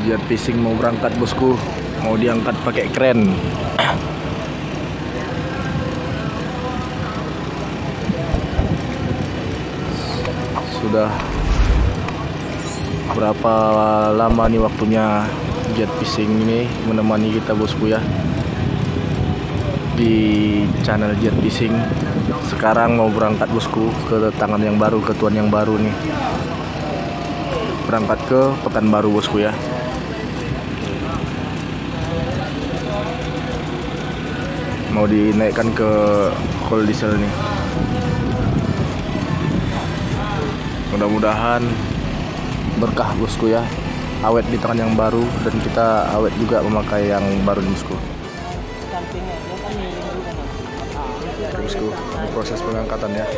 Jet fishing mau berangkat bosku, mau diangkat pakai kren. Sudah berapa lama nih waktunya jet fishing ini menemani kita bosku ya, di channel jet fishing. Sekarang mau berangkat bosku ke tangan yang baru, ke tuan yang baru nih, berangkat ke Pekanbaru bosku ya. Mau dinaikkan ke kol diesel nih. Mudah-mudahan berkah bosku ya, awet di tangan yang baru, dan kita awet juga memakai yang baru nih bosku. Oke bosku, ini proses pengangkatan ya.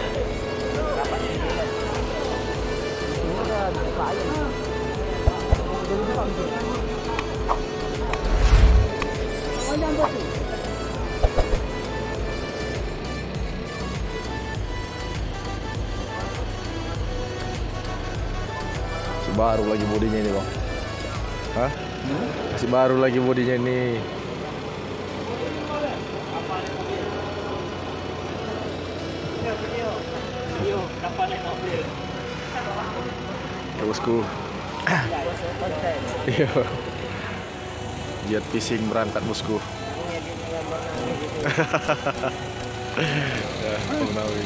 Baru lagi bodinya ini bang. Hah? Masih baru lagi bodinya ini. Ya bosku. Jet fishing berangkat bosku. Ya, menawi.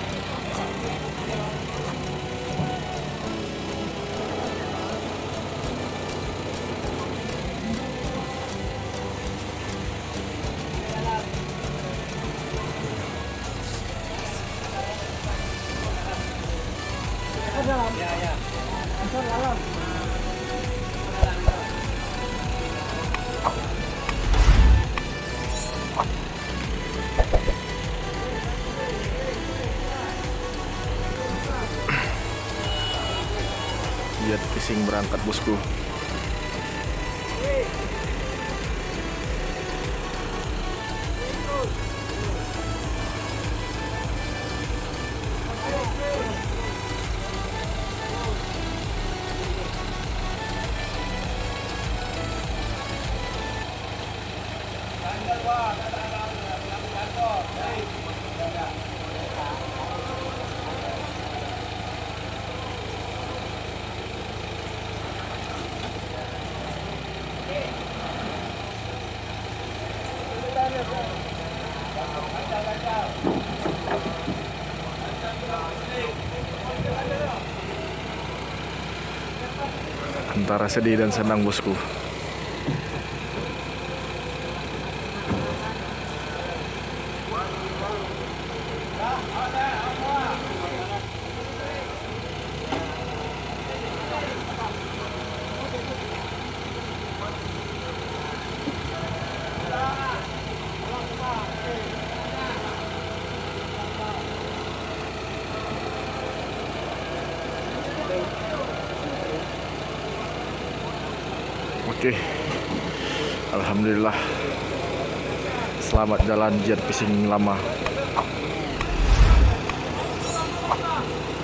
Jet fishing berangkat bosku. Antara sedih dan senang bosku. Oke, alhamdulillah, selamat jalan jet fishing lama.